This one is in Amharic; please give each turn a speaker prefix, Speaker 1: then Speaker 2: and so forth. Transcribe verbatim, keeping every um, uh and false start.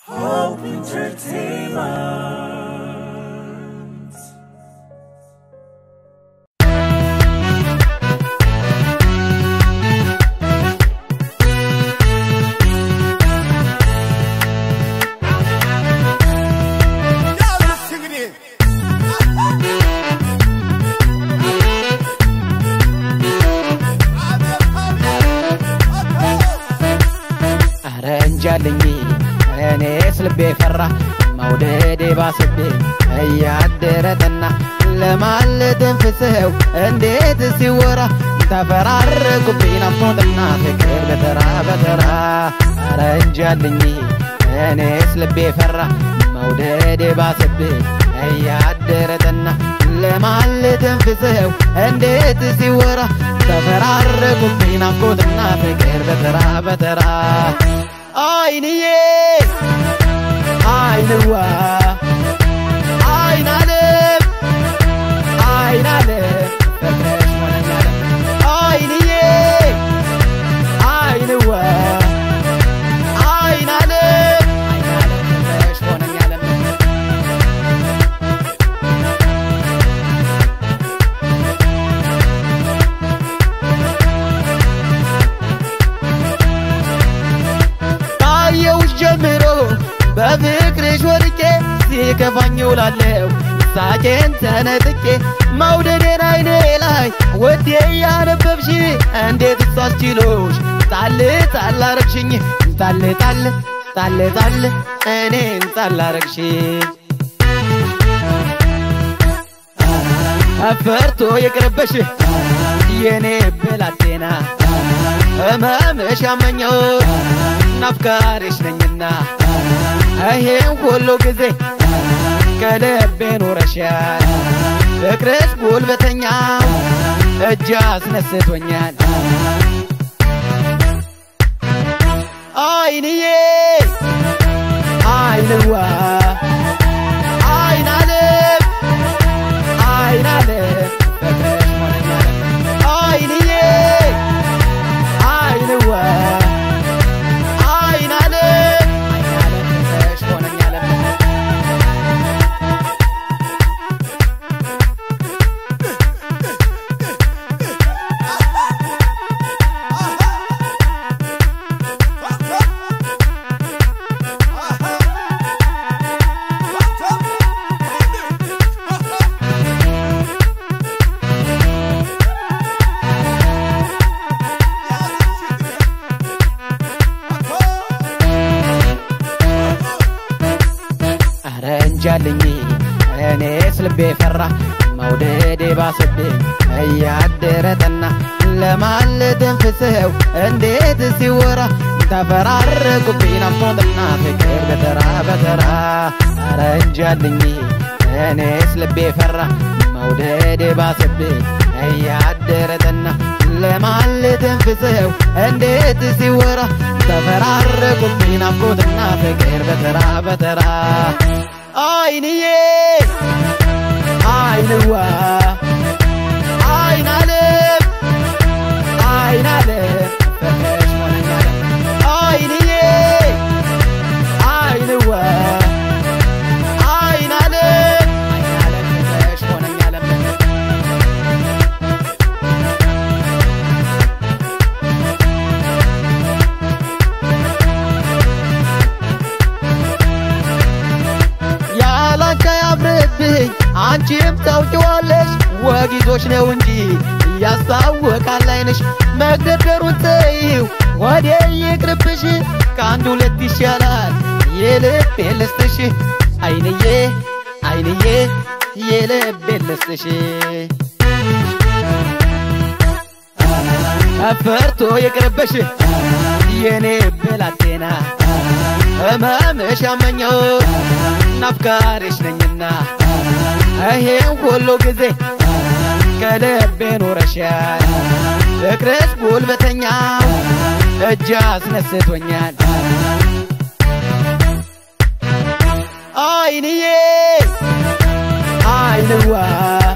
Speaker 1: Hope Entertainment.
Speaker 2: Arranjalini ene slbe farra mawdede basbe ayaderetna ለማል ተንፈሰው እንዴት ሲወራ ተፈራረቁብኝ ናፍቆትና ፍቅር በተራ በተራ አረንጃልኝ እኔስ ልቤ ፈራ መውደዴ ባሰብኝ አያደረተና ለማል ተንፈሰው እንዴት ሲወራ ተፈራረቁብኝ ናፍቆትና ፍቅር በተራ በተራ አይንዬ አይንዋ አይናለ አይናለ ፍቅርሽ ሆነኛለ አይንዬ አይንዋ አይናለ አይናለ ፍቅርሽ ሆነኛለ ታየውሽ ጀምሮ በፍቅርሽ ወድቄ ሲከፋኝ ውላለሁ ሳቄን ተነጥቄ መውደዴን አይኔ ላይ ወዴ ያነበብሽ እንዴት ሳስችሎሽ ጣል ጣል አረግሽኝ ጣል ጣል ጣል ጣል እኔን ጣል አረግሽኝ አፈርቶ ይቅርብሽ የኔ ብላቴና እመምሽ ያመኘው ናፍቃሪሽ ነኝና ይሄን ሁሉ ጊዜ ከልቤ ኖረሻል ፍቅርሽ ጉልበተኛው እጅ አስነስቶኛል አይንዬ አይንዋ አይናለ አይናለ ፍቅርሽ ሆነኛል አይንዬ አይንዋ አይናለ አይናለ ፍቅርሽ ሆነኛል አረንጃልኝ እኔስ ልቤ ፈራ መውደዴ ባሰብኝ አያደረተና ለማል ተንፈሰው እንዴት ሲወራ ተፈራረቁብኝ ናፍቆትና ፍቅር በተራ በተራ አረንጃልኝ እኔስ ልቤ ፈራ መውደዴ ባሰብኝ አያደረተና ለማል ተንፈሰው እንዴት ሲወራ ተፈራረቁብኝ ናፍቆትና ፍቅር በተራ በተራ አይንዬ አይንዋ አይናለ አይናለ ፍቅርሽ ሆነኛል አይንዬ አይንዋ አይናለ አይናለ ፍቅርሽ ሆነኛል ያብረብኝ አንቺም ታውቂዋለሽ ወጊዞች ነው እንጂ ያስታውቃል አይንሽ መግደርደሩን ተይው ወዴ ይቅርብሽ ከአንድ ሁለት ይሻላል የልብ ልስጥሽ አይንዬ አይንዬ የልብ ልስጥሽ አፈርቶ ይቅርብሽ የኔ ብላቴና እመምሽ ያመኘው ናፍቃሪሽ ነኝና ይሄን ሁሉ ጊዜ ከልቤ ኖረሻል ፍቅርሽ ጉልበተኛው እጅ አስነስቶኛል አይንዬ አይንዋ